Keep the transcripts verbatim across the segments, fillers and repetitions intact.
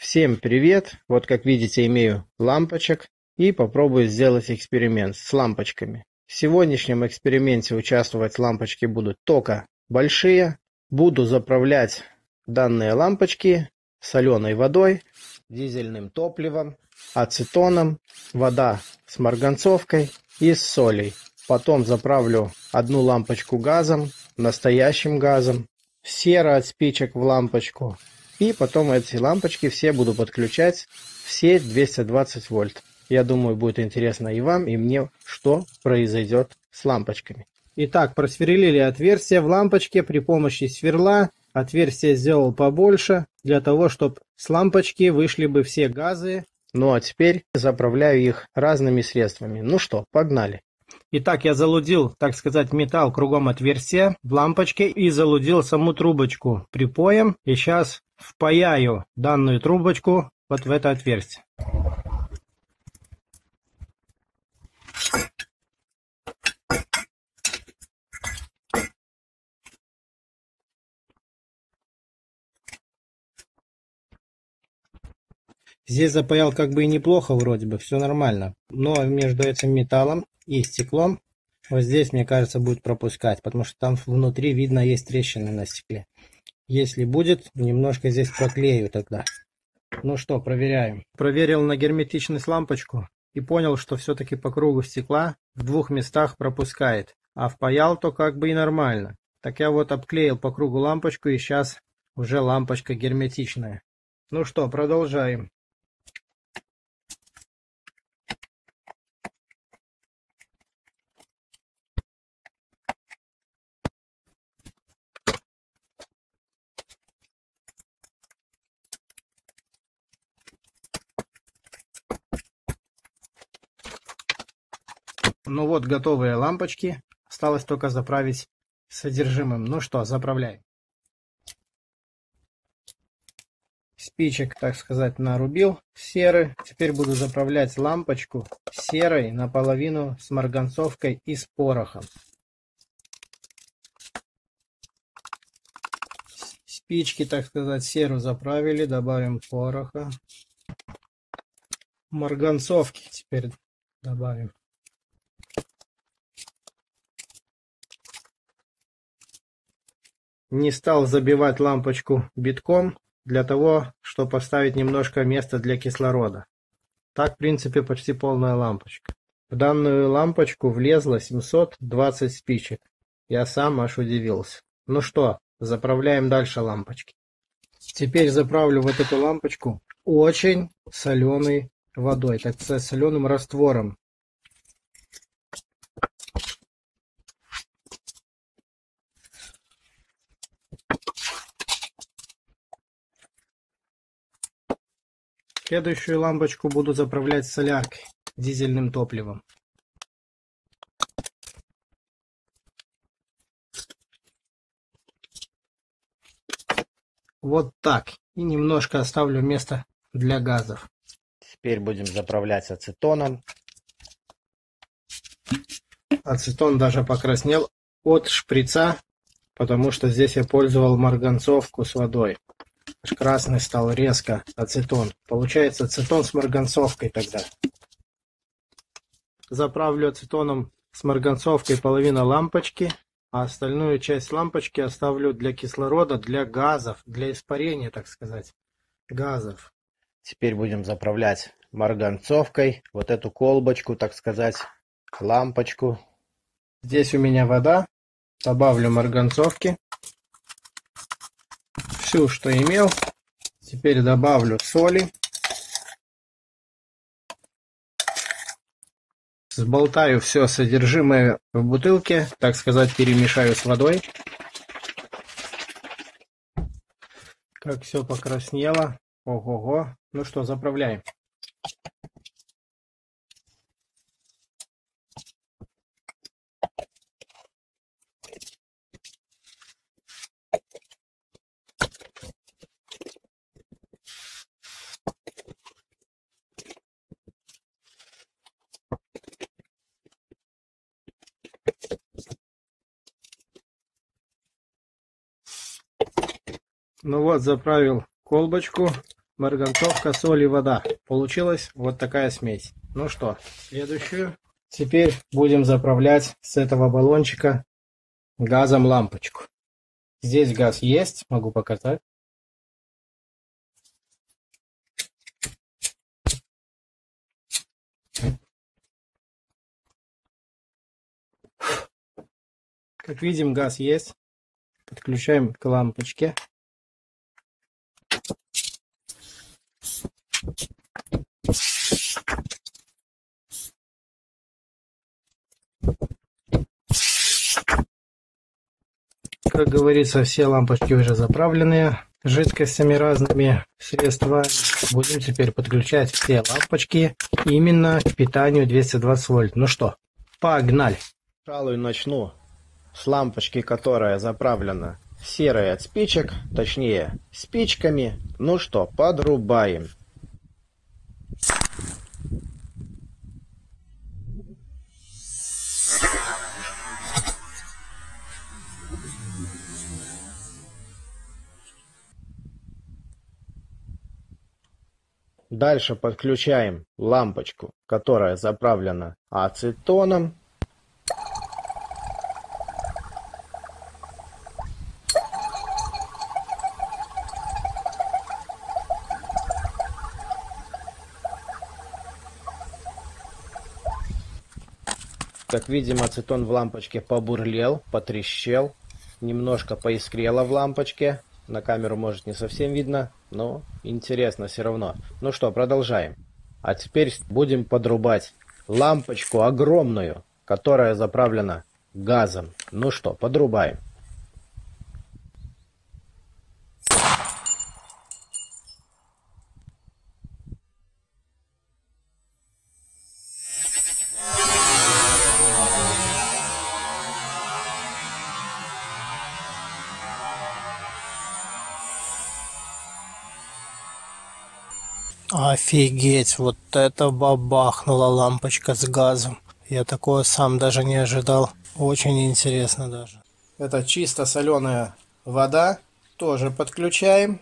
Всем привет! Вот как видите, имею лампочек и попробую сделать эксперимент с лампочками. В сегодняшнем эксперименте участвовать лампочки будут только большие. Буду заправлять данные лампочки соленой водой, дизельным топливом, ацетоном, вода с марганцовкой и с солей. Потом заправлю одну лампочку газом, настоящим газом, сера от спичек в лампочку. И потом эти лампочки все буду подключать в сеть двести двадцать вольт. Я думаю, будет интересно и вам, и мне, что произойдет с лампочками. Итак, просверлили отверстие в лампочке при помощи сверла. Отверстие сделал побольше, для того, чтобы с лампочки вышли бы все газы. Ну а теперь заправляю их разными средствами. Ну что, погнали. Итак, я залудил, так сказать, металл кругом отверстия в лампочке и залудил саму трубочку припоем. И сейчас впаяю данную трубочку вот в это отверстие. Здесь запаял как бы и неплохо вроде бы, все нормально. Но между этим металлом и стеклом вот здесь, мне кажется, будет пропускать, потому что там внутри видно есть трещины на стекле. Если будет, немножко здесь проклею тогда. Ну что, проверяем. Проверил на герметичность лампочку и понял, что все-таки по кругу стекла в двух местах пропускает. А впаял то как бы и нормально. Так я вот обклеил по кругу лампочку, и сейчас уже лампочка герметичная. Ну что, продолжаем. Ну вот, готовые лампочки. Осталось только заправить содержимым. Ну что, заправляй. Спичек, так сказать, нарубил серы. Теперь буду заправлять лампочку серой наполовину с марганцовкой и с порохом. Спички, так сказать, серу заправили. Добавим пороха. Марганцовки теперь добавим. Не стал забивать лампочку битком, для того, чтобы оставить немножко места для кислорода. Так, в принципе, почти полная лампочка. В данную лампочку влезло семьсот двадцать спичек. Я сам аж удивился. Ну что, заправляем дальше лампочки. Теперь заправлю вот эту лампочку очень соленой водой, так сказать, соленым раствором. Следующую лампочку буду заправлять соляркой, дизельным топливом. Вот так. И немножко оставлю место для газов. Теперь будем заправлять ацетоном. Ацетон даже покраснел от шприца, потому что здесь я пользовал марганцовку с водой. Красный стал резко ацетон. Получается ацетон с марганцовкой тогда. Заправлю ацетоном с марганцовкой половину лампочки, а остальную часть лампочки оставлю для кислорода, для газов, для испарения, так сказать, газов. Теперь будем заправлять марганцовкой вот эту колбочку, так сказать, лампочку. Здесь у меня вода. Добавлю марганцовки. Всю, что имел. Теперь добавлю соли. Сболтаю все содержимое в бутылке, так сказать, перемешаю с водой. Как все покраснело. Ого-го. Ну что, заправляем. Ну вот, заправил колбочку. марганцовка, соль и вода. Получилась вот такая смесь. Ну что, следующую. Теперь будем заправлять с этого баллончика газом лампочку. Здесь газ есть, могу показать. Как видим, газ есть. Подключаем к лампочке. Как говорится, все лампочки уже заправленные жидкостями разными средствами. Будем теперь подключать все лампочки именно к питанию двести двадцать вольт. Ну что, погнали! Пожалуй, начну с лампочки, которая заправлена серой от спичек, точнее спичками. Ну что, подрубаем. Дальше подключаем лампочку, которая заправлена ацетоном. Как видим, ацетон в лампочке побурлел, потрещал, немножко поискрело в лампочке. На камеру, может, не совсем видно, но интересно все равно. Ну что, продолжаем. А теперь будем подрубать лампочку огромную, которая заправлена газом. Ну что, подрубаем. Офигеть, вот это бабахнула лампочка с газом. Я такого сам даже не ожидал. Очень интересно даже. Это чисто соленая вода. Тоже подключаем.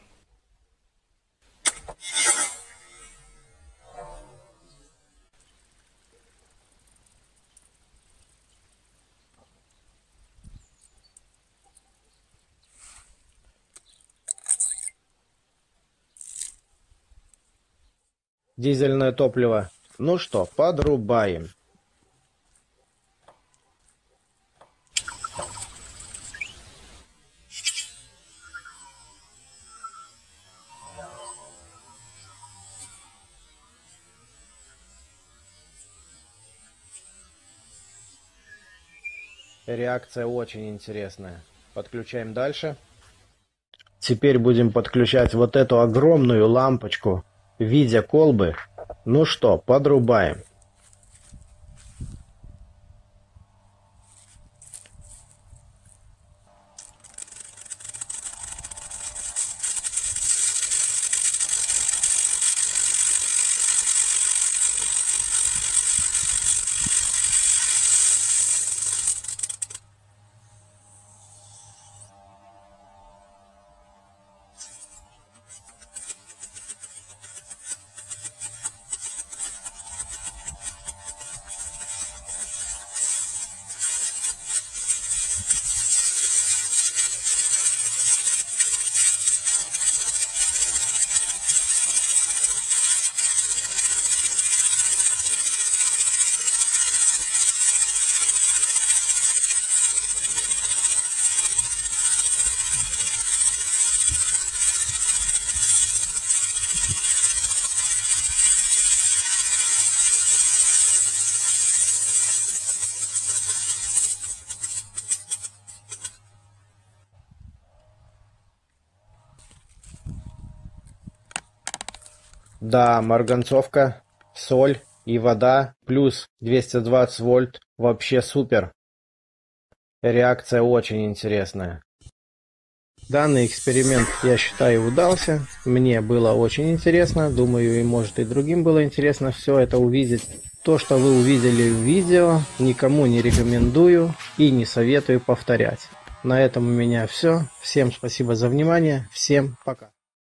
Дизельное топливо. Ну что, подрубаем. Реакция очень интересная. Подключаем дальше. Теперь будем подключать вот эту огромную лампочку в виде колбы. Ну что, подрубаем. Да, марганцовка, соль и вода плюс двести двадцать вольт. Вообще супер. Реакция очень интересная. Данный эксперимент, я считаю, удался. Мне было очень интересно. Думаю, и может и другим было интересно все это увидеть. То, что вы увидели в видео, никому не рекомендую и не советую повторять. На этом у меня все. Всем спасибо за внимание. Всем пока.